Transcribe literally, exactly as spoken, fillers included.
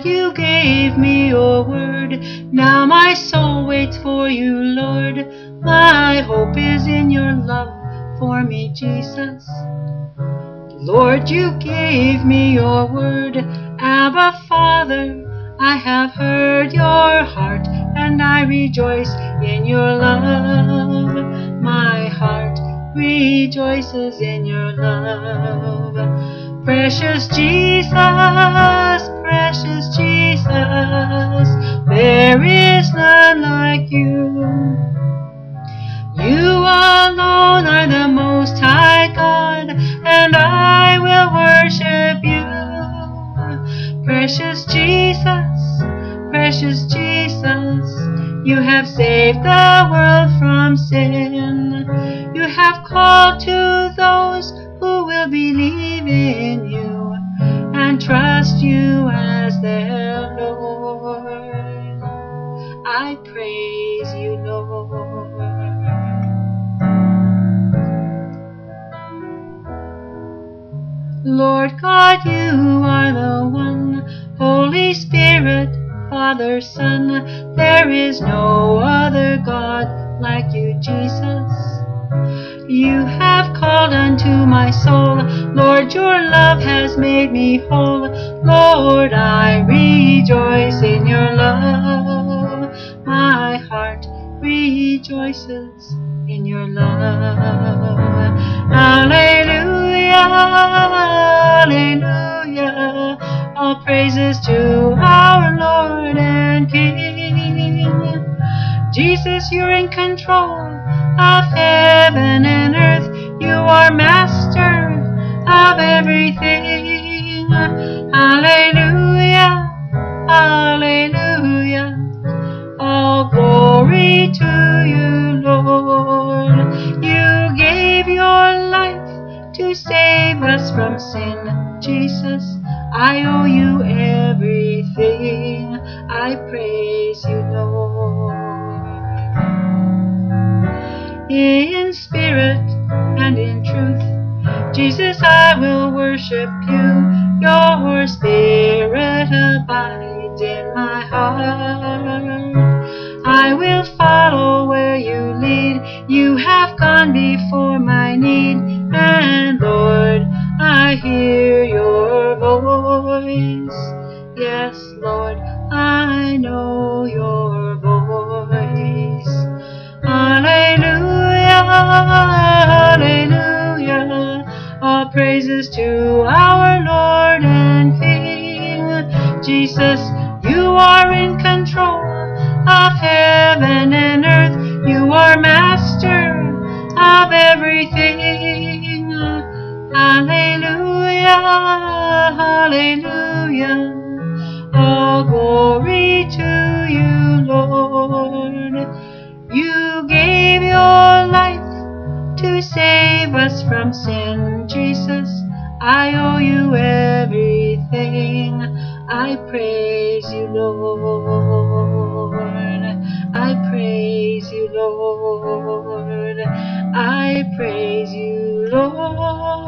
God, you gave me your word. Now my soul waits for you, Lord. My hope is in your love for me, Jesus. Lord, you gave me your word. Abba, Father, I have heard your heart, and I rejoice in your love. My heart rejoices in your love. Precious Jesus, precious Jesus, there is none like you. You alone are the Most High God, and I will worship you. Precious Jesus, precious Jesus, you have saved the world from sin. You have called to those who will believe in you and trust you as their Lord. I praise you, Lord. Lord God, you are the one, Holy Spirit, Father, Son. There is no other God like you, Jesus. You have called unto my soul, Lord, your love has made me whole. Lord, I rejoice in your love. My heart rejoices in your love. Hallelujah, hallelujah. All praises to our Lord and King. Jesus, you're in control of heaven and earth. You are master of everything. Hallelujah, hallelujah. All glory to you, Lord. You gave your life to save us from sin. Jesus, I owe you everything. I praise you, Lord. In spirit and in truth, Jesus, I will worship you. Your spirit abides in my heart. I will follow where you lead. You have gone before my need. And Lord, I hear your voice. Yes, Lord, I know your voice. Hallelujah, hallelujah. All praises to our Lord and King. Jesus, you are in control of heaven and earth. You are master of everything. Hallelujah, hallelujah. All glory to you, Lord. You gave your life to save us from sin. Jesus, I owe you everything. I praise you, Lord. I praise you, Lord. I praise you, Lord.